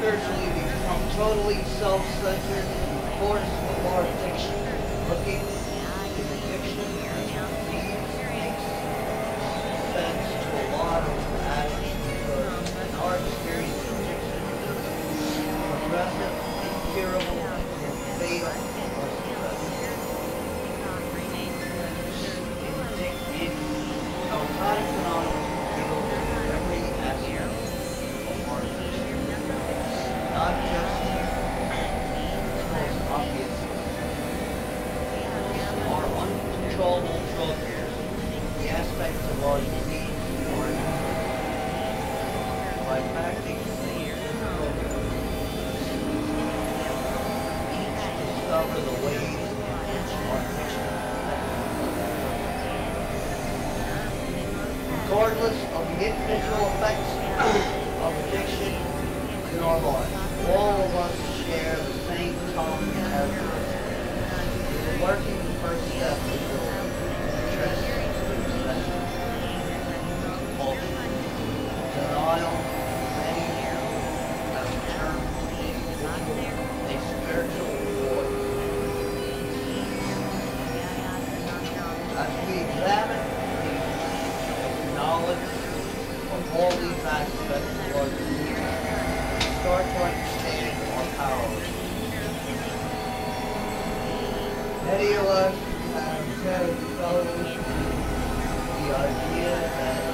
spiritually become totally self-centered in the course of our addiction. Looking in addiction needs makes sense to a lot of addicts because in our experience addiction is progressive, incurable, and fatal. In narcotics Anonymous deal with every aspect of our addiction, not just the most obvious. Our uncontrollable drug use, the aspects of our disease are by practicing discover the ways in which our addiction regardless of the individual effects of addiction in our lives. All of us share the same common characteristics. The working first step is your interest in possession, compulsion, denial. Many have turned a spiritual void. As we examine knowledge of all these aspects of our disease, start to understand our power. Many of us have developed the idea that